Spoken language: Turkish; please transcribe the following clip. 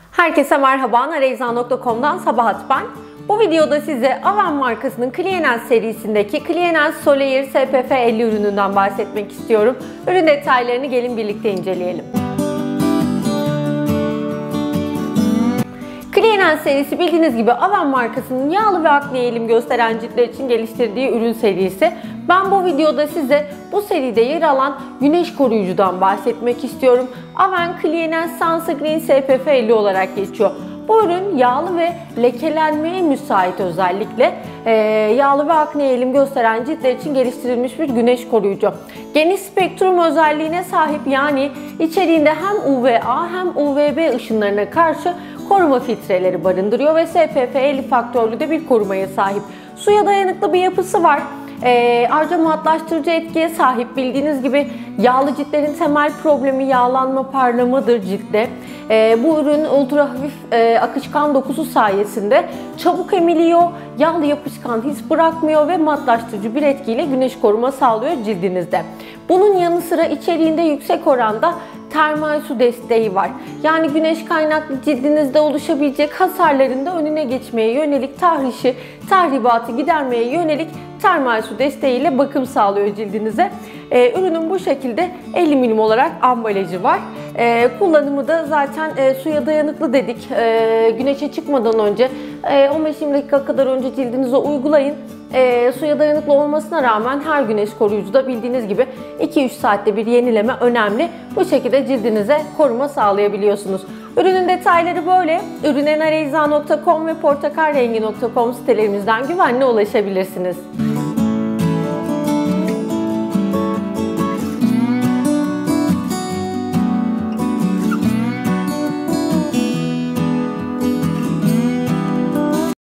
Herkese merhaba, Nareyza.com'dan Sabahat ben. Bu videoda size Aven markasının Clienens serisindeki Clienens Soleil SPF 50 ürününden bahsetmek istiyorum. Ürün detaylarını gelin birlikte inceleyelim. Clienens serisi bildiğiniz gibi Aven markasının yağlı ve akne eğilim gösteren ciltler için geliştirdiği ürün serisi. Ben bu videoda size bu seride yer alan güneş koruyucudan bahsetmek istiyorum. Aven Clienens Sunscreen SPF 50 olarak geçiyor. Bu ürün yağlı ve lekelenmeye müsait özellikle yağlı ve akne eğilim gösteren ciltler için geliştirilmiş bir güneş koruyucu. Geniş spektrum özelliğine sahip, yani içeriğinde hem UVA hem UVB ışınlarına karşı koruma filtreleri barındırıyor ve SPF 50 faktörlü de bir korumaya sahip. Suya dayanıklı bir yapısı var. Ayrıca matlaştırıcı etkiye sahip. Bildiğiniz gibi yağlı ciltlerin temel problemi yağlanma, parlamadır ciltte. Bu ürün ultra hafif akışkan dokusu sayesinde çabuk emiliyor, yağlı yapışkan his bırakmıyor ve matlaştırıcı bir etkiyle güneş koruma sağlıyor cildinizde. Bunun yanı sıra içeriğinde yüksek oranda termal su desteği var. Yani güneş kaynaklı cildinizde oluşabilecek hasarların da önüne geçmeye yönelik, tahribatı gidermeye yönelik termal su desteğiyle bakım sağlıyor cildinize. Ürünün bu şekilde 50 milim olarak ambalajı var. Kullanımı da zaten suya dayanıklı dedik. Güneşe çıkmadan önce 15-20 dakika kadar önce cildinize uygulayın. Suya dayanıklı olmasına rağmen her güneş koruyucuda bildiğiniz gibi 2-3 saatte bir yenileme önemli. Bu şekilde cildinize koruma sağlayabiliyorsunuz. Ürünün detayları böyle. Ürüne nareyza.com ve portakalrengi.com sitelerimizden güvenle ulaşabilirsiniz.